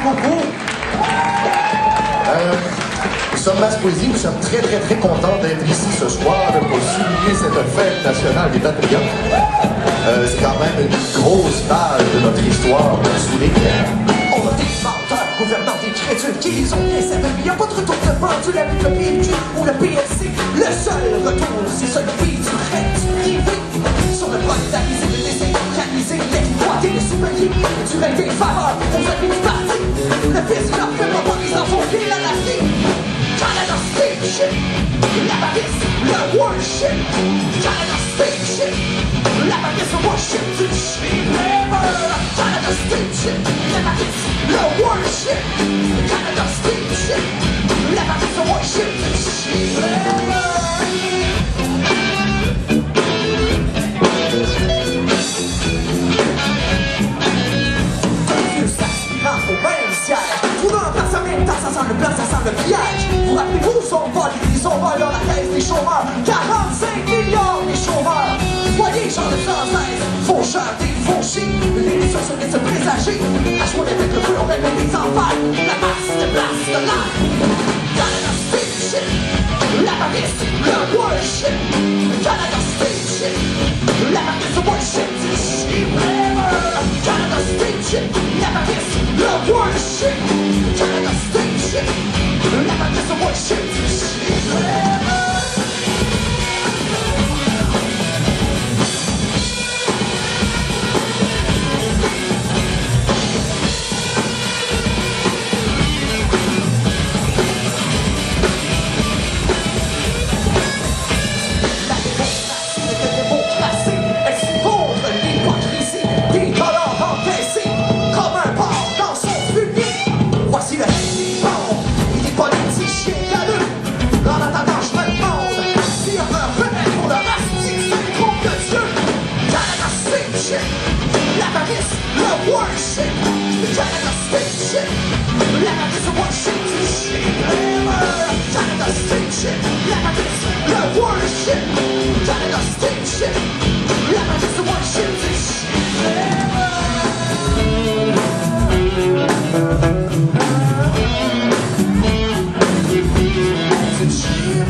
beaucoup. Nous sommes Masse Poésie, nous sommes très contents d'être ici ce soir pour souligner cette fête nationale des Patriotes. C'est quand même une grosse page de notre histoire pour souligner. On a des menteurs gouvernants des crédules qui les ont bien servis. Y'a pas de retour de pendule avec le PQ ou le PLC. Le seul retour, c'est celui du reste privé. Sur le monétarisé, le décentralisé, l'exploité, le souverain, du règne des faveurs aux amis du parti. Le fils leur fait pas ils en font pile à la vie. Canada Spaceship, l'avarice, le worship. Canada Spaceship, l'avarice, le worship du cheap labor. Canada Spaceship, l'avarice, le worship. Canada Spaceship, l'avarice, le worship du cheap labor. Ça sent le blanc, ça sent le piège. Vous rappelez-vous, son vol, ils ont volé la caisse des chômeurs. 45 millions des chômeurs. Voyez, genre de française, faucheurs, des fauchés. Les ressources de se présager. À jouer avec le feu, on règle des enfers. La masse de place de l'air. Canada Spaceship, l'avarice, le worship. Canada Spaceship, l'avarice, le worship du cheap labor. Canada Spaceship, l'avarice, le worship. Canada Spaceship, l'avarice, le worship du cheap labor. L'avarice, le worship. Canada Spaceship, l'avarice, le worship du cheap labor. Canada Spaceship, l'avarice, le worship. Canada Spaceship, l'avarice, le worship du cheap labor. Du cheap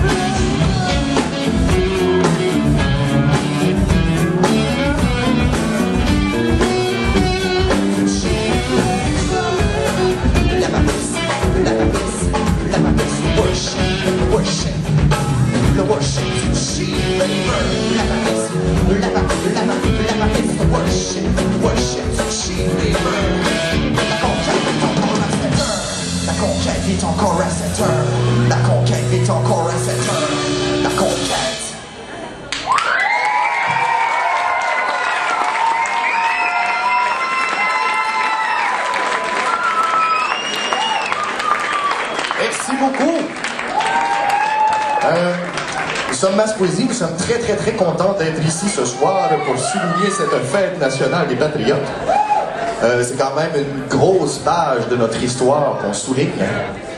le worship du cheap labor. L'avarice, le worship du cheap labor. La conquête est encore à 7 heures. La conquête est encore à 7 heures. La conquête. Merci beaucoup. Nous sommes Masse Poésie, nous sommes très contents d'être ici ce soir pour souligner cette fête nationale des Patriotes. C'est quand même une grosse page de notre histoire qu'on souligne.